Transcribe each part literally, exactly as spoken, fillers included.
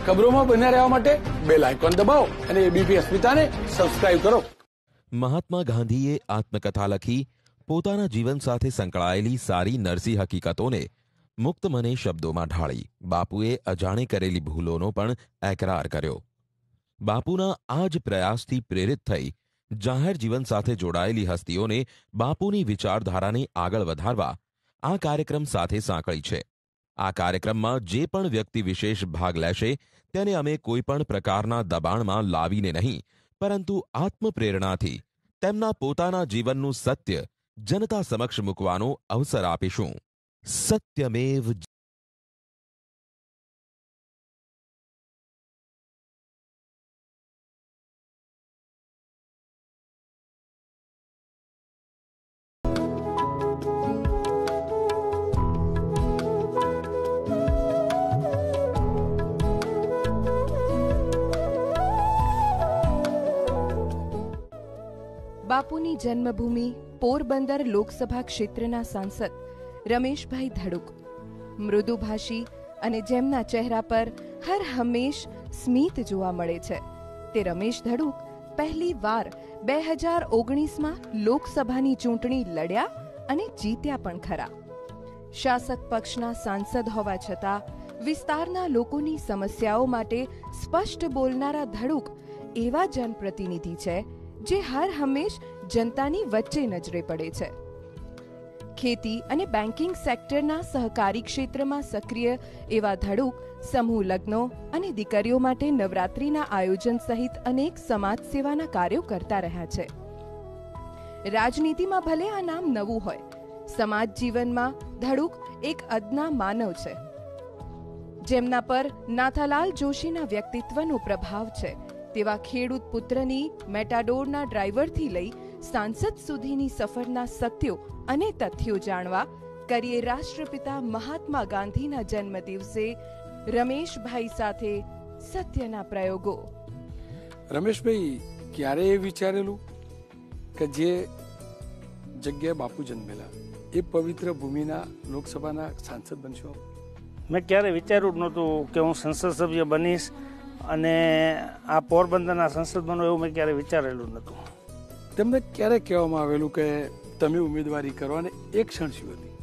ખબરોમાં બન્યા રહેવા માટે બેલ આઇકોન દબાવો અને એબીપી અસ્મિતાને સબસ્ક્રાઇબ કરો। મહાત્મા ગાંધીએ આત્મકથા લખી પોતાના જીવન સાથે સંકળાયેલી સારી નરસી હકીકતોને મુક્ત મને શબ્દોમાં ઢાળી બાપુએ અજાણે કરેલી ભૂલોનો પણ એકરાર કર્યો। બાપુના આ જ પ્રયાસથી પ્રેરિત થઈ જાહેર જીવન સાથે જોડાયેલી હસ્તીઓને બાપુની વિચારધારાને આગળ વધારવા આ કાર્યક્રમ સાથે સાંકળી છે। આ કાર્યક્રમમાં જે પણ વ્યક્તિ વિશેષ ભાગ લેશે તેને અમે કોઈ પણ પ્રકારના દબાણમાં લાવીને નહીં પરંતુ આત્મપ્રેરણાથી તેમના પોતાના જીવનનું સત્ય જનતા સમક્ષ મૂકવાનો અવસર આપીશું। સત્યમેવ બાપુની જન્મભૂમિ પોરબંદર લોકસભા ક્ષેત્રના સાંસદ રમેશભાઈ ધડુક મૃદુભાષી અને જેમના ચહેરા પર હર હંમેશ સ્મિત જોવા મળે છે તે રમેશ ધડુક પહેલી વાર બે હજાર ઓગણીસમાં લોકસભાની ચૂંટણી લડ્યા અને જીત્યા પણ ખરા। શાસક પક્ષના સાંસદ હોવા છતાં વિસ્તારના લોકોની સમસ્યાઓ માટે સ્પષ્ટ બોલનારા ધડુક એવા જનપ્રતિનિધિ છે જે હર હંમેશ જનતાની વચ્ચે નજરે પડે છે। ખેતી અને બેન્કિંગ સેક્ટરના સહકારી ક્ષેત્રમાં સક્રિય એવા ધડુક સમૂહ લગ્નો અને દીકરીઓ માટે નવરાત્રિના આયોજન સહિત અનેક સમાજ સેવાના કાર્યો કરતા રહ્યા છે। રાજનીતિમાં ભલે આ નામ નવું હોય, સમાજ જીવનમાં ધડુક એક અદના માનવ છે જેમના પર નાથાલાલ જોશીના વ્યક્તિત્વનો પ્રભાવ છે। તેવા ખેડૂત પુત્રની મેટાડોરના ડ્રાઈવરથી લઈ સાંસદ સુધીની સફરના સત્યો અને તથ્યો જાણવા કરીએ રાષ્ટ્રપિતા મહાત્મા ગાંધીના જન્મ દિવસે રમેશભાઈ સાથે સત્યના પ્રયોગો। રમેશભાઈ, ક્યારે એ વિચારેલું કે જે જગ્યાએ બાપુ જન્મેલા એ પવિત્ર ભૂમિના લોકસભાના સાંસદ બનશો? મેં ક્યારે વિચાર્યું જ નહોતું કે હું સંસદ સભ્ય બનીશ અને આ પોરબંદરના સંસદ બનો એવું મેં ક્યારે વિચારેલું નહોતું। તમને ક્યારે કહેવામાં આવેલું કે તમે ઉમેદવારી કરો અને એક ક્ષણ શું હતી?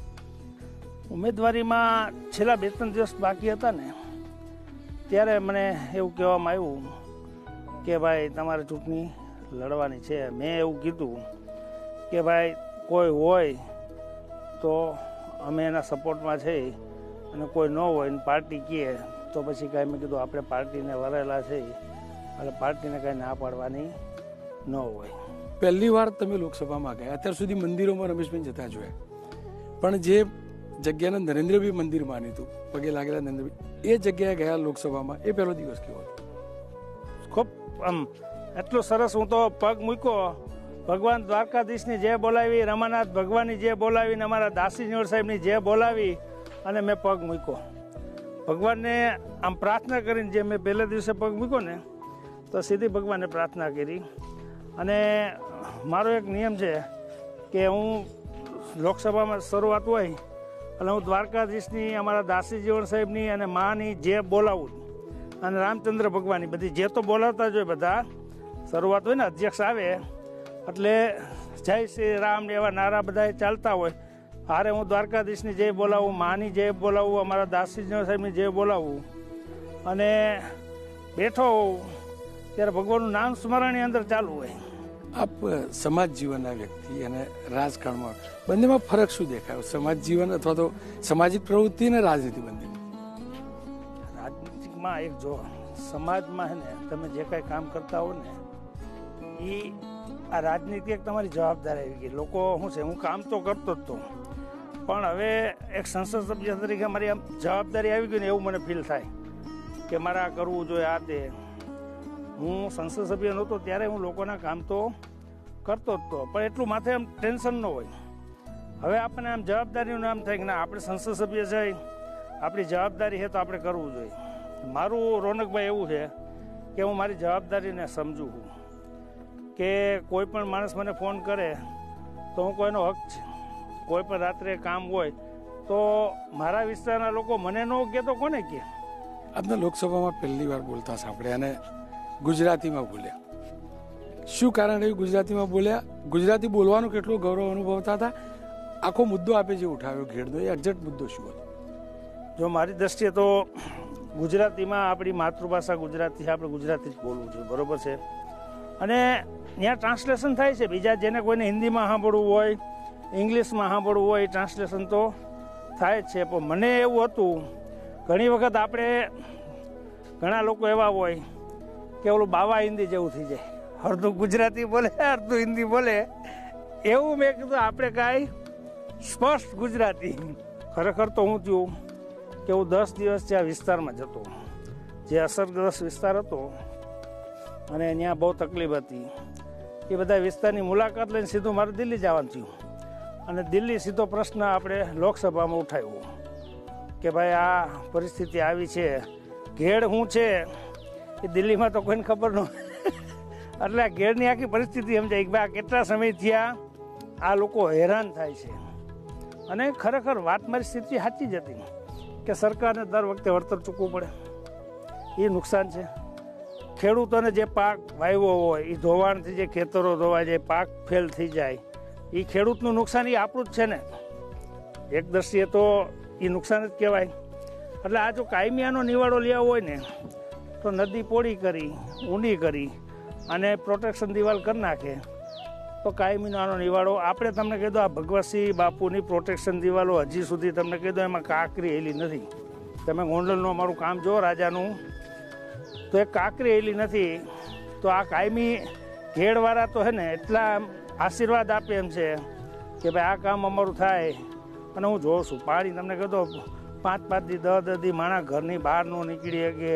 ઉમેદવારીમાં છેલ્લા બે ત્રણ દિવસ બાકી હતા ને ત્યારે મને એવું કહેવામાં આવ્યું કે ભાઈ તમારે ચૂંટણી લડવાની છે। મેં એવું કીધું કે ભાઈ કોઈ હોય તો અમે એના સપોર્ટમાં છે અને કોઈ ન હોય ને પાર્ટી કહે તો પછી કાંઈ મેં કીધું આપણે પાર્ટીને વરેલા છે એટલે પાર્ટીને કાંઈ ના પાડવાની ન હોય। પહેલી વાર તમે લોકસભામાં ગયા, અત્યાર સુધી મંદિરોમાં રમેશભાઈ જતા જોયા, પણ જે જગ્યાના નરેન્દ્રભાઈ મંદિર માન્યું હતું, પગે લાગેલા નરેન્દ્રભાઈ, એ જગ્યાએ ગયા લોકસભામાં, એ પહેલો દિવસ કેવો હતો? ખૂબ આમ એટલું સરસ, હું તો પગ મૂક્યો, ભગવાન દ્વારકાધીશની જે બોલાવી, રમાનાથ ભગવાનની જે બોલાવી ને અમારા દાસીનીવર સાહેબની જે બોલાવી અને મેં પગ મૂક્યો ભગવાનને આમ પ્રાર્થના કરીને। જે મેં પહેલા દિવસે પગ મૂક્યો ને તો સીધી ભગવાનને પ્રાર્થના કરી। અને મારો એક નિયમ છે કે હું લોકસભામાં શરૂઆત હોય એટલે હું દ્વારકાધીશની, અમારા દાસી જીવન સાહેબની અને માની જે બોલાવું અને રામચંદ્ર ભગવાનની બધી જે તો બોલાવતા જ હોય બધા, શરૂઆત હોય ને અધ્યક્ષ આવે એટલે જય શ્રી રામ એવા નારા બધા ચાલતા હોય, હારે હું દ્વારકાધીશની જે બોલાવું, માની જે બોલાવું, અમારા દાસી જીવન સાહેબની જે બોલાવું અને બેઠો હોઉં ત્યારે ભગવાનનું નામ સ્મરણની અંદર ચાલુ હોય। આપ સમાજ જીવનના વ્યક્તિ અને રાજકારણમાં બંનેમાં ફરક શું દેખાયો? સમાજ જીવન અથવા તો સામાજિક પ્રવૃત્તિ અને રાજનીતિ બંને? રાજનીતિમાં એક જો સમાજમાં હે ને તમે જે કાંઈ કામ કરતા હો ને એ આ રાજનીતિ એક તમારી જવાબદારી આવી ગઈ। લોકો શું છે, હું કામ તો કરતો જ તો પણ હવે એક સંસદ સભ્ય તરીકે મારી આમ જવાબદારી આવી ગઈ ને એવું મને ફીલ થાય કે મારે આ કરવું જોઈએ। આ તે હું સંસદ સભ્ય નહોતો ત્યારે હું લોકોના કામ તો કરતો જ તો પણ એટલું માથે આમ ટેન્શન ન હોય। હવે આપણને આમ જવાબદારીનું નામ થાય કે ના આપણે સંસદ સભ્ય છે, આપણી જવાબદારી છે તો આપણે કરવું જોઈએ। મારું રોનકભાઈ એવું છે કે હું મારી જવાબદારીને સમજું છું કે કોઈ પણ માણસ મને ફોન કરે તો હું કોઈનો હક છે, કોઈ પણ રાત્રે કામ હોય તો મારા વિસ્તારના લોકો મને ન કહે તો કોને કહે? આપને લોકસભામાં પહેલી વાર બોલતા સાંભળ્યા અને ગુજરાતીમાં બોલ્યા. શું કારણ રહ્યું ગુજરાતીમાં બોલ્યા? ગુજરાતી બોલવાનો કેટલો ગૌરવ અનુભવતા હતા? આખો મુદ્દો આપે જે ઉઠાવ્યો ઘેડનો, એ એક્ઝેક્ટ મુદ્દો શું હતો? જો મારી દ્રષ્ટિએ તો ગુજરાતીમાં આપણી માતૃભાષા ગુજરાતી છે, આપણે ગુજરાતી જ બોલવું જોઈએ, બરોબર છે. અને ત્યાં ટ્રાન્સલેશન થાય છે, બીજા જેને કોઈને હિન્દીમાં સાંભળવું હોય, ઇંગ્લિશમાં સાંભળવું હોય, ટ્રાન્સલેશન તો થાય જ છે. પણ મને એવું હતું, ઘણી વખત આપણે ઘણા લોકો એવા હોય કે ઓલું બાવા હિન્દી જેવું થઈ જાય, અડધું ગુજરાતી બોલે અડધું હિન્દી બોલે. એવું મેં કીધું આપણે કાંઈ સ્પષ્ટ ગુજરાતી. ખરેખર તો હું થયું કે હું દસ દિવસ ત્યાં વિસ્તારમાં જતો, જે અસરગ્રસ્ત વિસ્તાર હતો અને ત્યાં બહુ તકલીફ હતી. એ બધા વિસ્તારની મુલાકાત લઈને સીધું મારે દિલ્હી જવાનું થયું. અને દિલ્હી સીધો પ્રશ્ન આપણે લોકસભામાં ઉઠાવ્યો કે ભાઈ આ પરિસ્થિતિ આવી છે, ઘેડ શું છે એ દિલ્હીમાં તો કોઈને ખબર ન એટલે આ ઘેડની આખી પરિસ્થિતિ સમજાય કે ભાઈ આ કેટલા સમય થયા આ લોકો હેરાન થાય છે. અને ખરેખર વાત મારી સ્થિતિ સાચી જ હતી કે સરકારને દર વખતે વળતર ચૂકવવું પડે, એ નુકસાન છે. ખેડૂતોને જે પાક વાવ્યો હોય એ ધોવાણથી જે ખેતરો ધોવાય જાય, પાક ફેલ થઈ જાય, એ ખેડૂતનું નુકસાન એ આપણું જ છે ને. એક દ્રષ્ટિએ તો એ નુકસાન જ કહેવાય. એટલે આ જો કાયમી આનો નિવાડો લેવો હોય ને તો નદી પોળી કરી, ઊંડી કરી અને પ્રોટેક્શન દિવાલ કરી નાખે તો કાયમીનો આનો નિવાડો. આપણે તમને કહી દો, આ ભગવતસિંહ બાપુની પ્રોટેક્શન દિવાલો હજી સુધી તમને કહી દો એમાં કાંકરી હેલી નથી. તમે ગોંડલનું અમારું કામ જો રાજાનું, તો એ કાંકરી હેલી નથી. તો આ કાયમી ઘેડવાળા તો હે ને એટલા આશીર્વાદ આપે એમ છે કે ભાઈ આ કામ અમારું થાય. અને હું જોઉં છું પાણી તમને કહી દો પાંચ પાંચ દી દસ દસ દી માણસ ઘરની બહાર ન નીકળી શકે.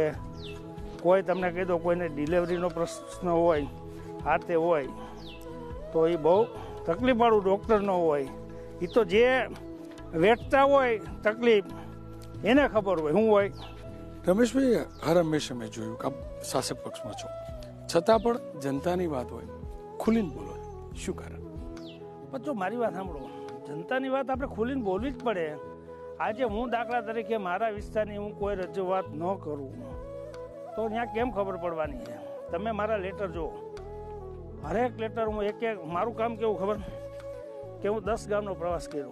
કોઈ તમને કહી દો કોઈને ડિલિવરીનો પ્રશ્ન હોય, હાથે હોય તો એ બહુ તકલીફવાળું, ડૉક્ટર ન હોય, એ તો જે વેઠતા હોય તકલીફ એને ખબર હોય શું હોય. રમેશભાઈ, હર હંમેશા મેં જોયું કે આપ શાસક પક્ષમાં છો, છતાં પણ જનતાની વાત હોય ખુલીને બોલો, શું કારણ? પણ જો મારી વાત સાંભળો, જનતાની વાત આપણે ખુલીને બોલવી જ પડે. આજે હું દાખલા તરીકે મારા વિસ્તારની હું કોઈ રજૂઆત ન કરું તો ત્યાં કેમ ખબર પડવાની છે? તમે મારા લેટર જુઓ, હરેક લેટર હું એક એક, મારું કામ કેવું ખબર કે હું દસ ગામનો પ્રવાસ કર્યો.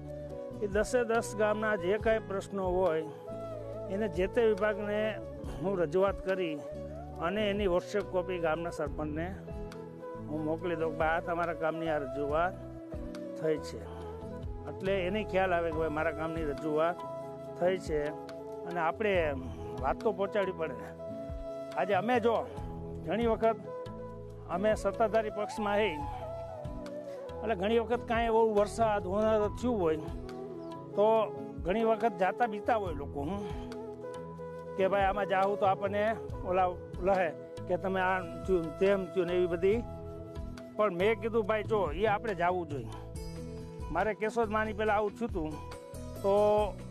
એ દસે દસ ગામના જે કાંઈ પ્રશ્નો હોય એને જે તે વિભાગને હું રજૂઆત કરી અને એની વોટ્સએપ કોપી ગામના સરપંચને હું મોકલી દઉં કે આ તમારા કામની આ રજૂઆત થઈ છે. એટલે એને ખ્યાલ આવે કે ભાઈ મારા કામની રજૂઆત થઈ છે અને આપણે વાત તો પહોંચાડવી પડે. આજે અમે જો ઘણી વખત અમે સત્તાધારી પક્ષમાં હઈ એટલે ઘણી વખત કાંઈ એવું વરસાદ હોનાર થયું હોય તો ઘણી વખત જાતા બીતા હોય લોકો હું કે ભાઈ આમાં જાવું તો આપણને ઓલા લહે કે તમે આ થયું તેમ થયું ને એવી બધી. પણ મેં કીધું ભાઈ જો એ આપણે જવું જોઈએ. મારે કેશોદ માની પહેલાં આવું થયું હતું તો